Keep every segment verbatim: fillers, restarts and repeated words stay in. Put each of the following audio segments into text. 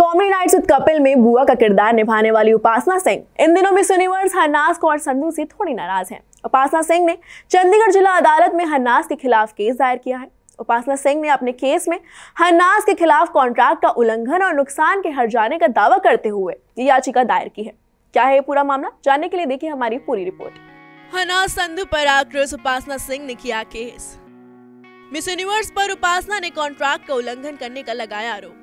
Comedy nights with Kapil में बुआ का किरदार निभाने वाली उपासना सिंह इन दिनों मिस यूनिवर्स हरनाज कौर संधू से थोड़ी नाराज हैं। उपासना सिंह ने चंडीगढ़ जिला अदालत में हरनाज के खिलाफ केस दायर किया है। उपासना सिंह ने अपने केस में हरनाज के खिलाफ कॉन्ट्रैक्ट का उल्लंघन और नुकसान के हर्ज जाने का दावा करते हुए ये याचिका दायर की है। क्या है ये पूरा मामला, जानने के लिए देखिए हमारी पूरी रिपोर्ट। हरनाज संधू पर आक्रोश, उपासना सिंह ने किया केस। मिस यूनिवर्स पर उपासना ने कॉन्ट्रैक्ट का उल्लंघन करने का लगाया आरोप।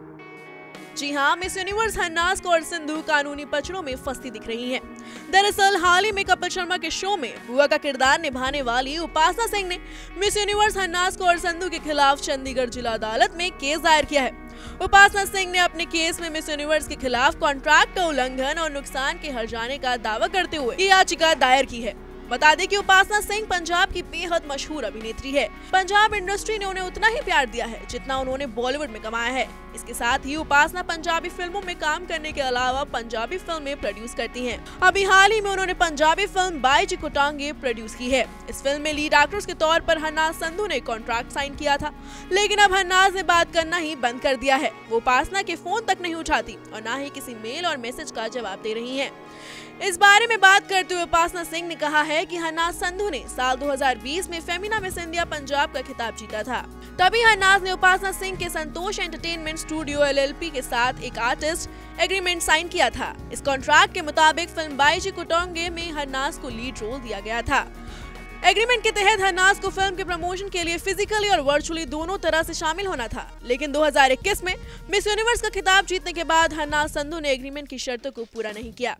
जी हाँ, मिस यूनिवर्स हरनाज कौर संधू कानूनी पचड़ों में फंसती दिख रही हैं। दरअसल हाल ही में कपिल शर्मा के शो में बुआ का किरदार निभाने वाली उपासना सिंह ने मिस यूनिवर्स हरनाज कौर संधू के खिलाफ चंडीगढ़ जिला अदालत में केस दायर किया है। उपासना सिंह ने अपने केस में मिस यूनिवर्स के खिलाफ कॉन्ट्रैक्ट का उल्लंघन और नुकसान के हर्ज जाने का दावा करते हुए ये याचिका दायर की है। बता दें कि उपासना सिंह पंजाब की बेहद मशहूर अभिनेत्री है। पंजाब इंडस्ट्री ने उन्हें उतना ही प्यार दिया है जितना उन्होंने बॉलीवुड में कमाया है। इसके साथ ही उपासना पंजाबी फिल्मों में काम करने के अलावा पंजाबी फिल्में प्रोड्यूस करती हैं। अभी हाल ही में उन्होंने पंजाबी फिल्म बाईजी कोटांगे प्रोड्यूस की है। इस फिल्म में लीड एक्ट्रेस के तौर पर हरनाज संधू ने कॉन्ट्रैक्ट साइन किया था, लेकिन अब हरनाज ने बात करना ही बंद कर दिया है। वो उपासना के फोन तक नहीं उठाती और न ही किसी मेल और मैसेज का जवाब दे रही है। इस बारे में बात करते हुए उपासना सिंह ने कहा है कि हरनाज संधू ने साल दो हज़ार बीस में फेमिना मिस इंडिया पंजाब का खिताब जीता था। तभी हरनाज ने उपासना सिंह के Santosh entertainment studio L L P के साथ एक आर्टिस्ट एग्रीमेंट साइन किया था। इस कॉन्ट्रैक्ट के मुताबिक फिल्म बाईजी कोटांगे में हरनाज को लीड रोल दिया गया था। एग्रीमेंट के तहत हरनाज को फिल्म के प्रमोशन के लिए फिजिकली और वर्चुअली दोनों तरह से शामिल होना था, लेकिन दो हज़ार इक्कीस में मिस यूनिवर्स का खिताब जीतने के बाद हरनाज संधू ने एग्रीमेंट की शर्तों को पूरा नहीं किया।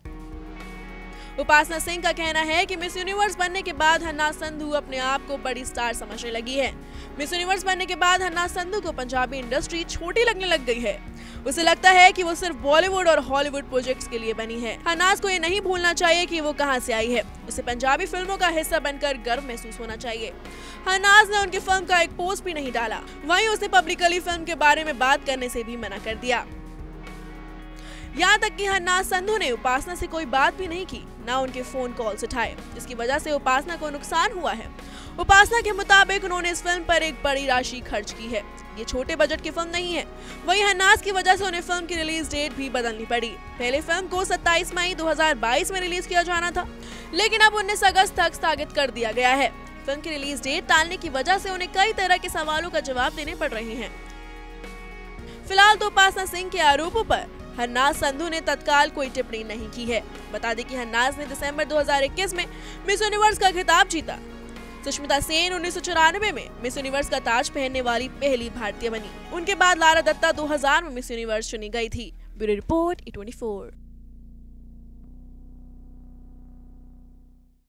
उपासना सिंह का कहना है कि मिस यूनिवर्स बनने के बाद हरनाज संधू अपने आप को बड़ी स्टार समझने लगी है। मिस यूनिवर्स बनने के बाद हरनाज संधू को पंजाबी इंडस्ट्री छोटी लगने लग गई है। उसे लगता है कि वो सिर्फ बॉलीवुड और हॉलीवुड प्रोजेक्ट्स के लिए बनी है। हरनाज को ये नहीं भूलना चाहिए कि वो कहां से आई है। उसे पंजाबी फिल्मों का हिस्सा बनकर गर्व महसूस होना चाहिए। हरनाज ने उनकी फिल्म का एक पोस्ट भी नहीं डाला। वहीं उसने पब्लिकली फिल्म के बारे में बात करने से भी मना कर दिया। यहाँ तक कि हरनाज संधू ने उपासना से कोई बात भी नहीं की, ना उनके फोन कॉल्स उठाए, जिसकी वजह से उपासना को नुकसान हुआ है। उपासना के मुताबिक उन्होंने इस फिल्म पर एक बड़ी राशि खर्च की है। ये छोटे बजट की फिल्म नहीं है। वहीं हरनाज की वजह से उन्हें फिल्म की रिलीज डेट भी बदलनी पड़ी। पहले फिल्म को सत्ताईस मई दो हज़ार बाईस में रिलीज किया जाना था, लेकिन अब उन्नीस अगस्त तक स्थगित कर दिया गया है। फिल्म की रिलीज डेट टालने की वजह से उन्हें कई तरह के सवालों का जवाब देने पड़ रहे हैं। फिलहाल तो उपासना सिंह के आरोपों पर हरनाज संधू ने तत्काल कोई टिप्पणी नहीं की है। बता दें कि हरनाज ने दिसंबर दो हज़ार इक्कीस में मिस यूनिवर्स का खिताब जीता। सुष्मिता सेन उन्नीस सौ चौरानवे में मिस यूनिवर्स का ताज पहनने वाली पहली भारतीय बनी। उनके बाद लारा दत्ता दो हज़ार में मिस यूनिवर्स चुनी गई थी। Bureau report E twenty four.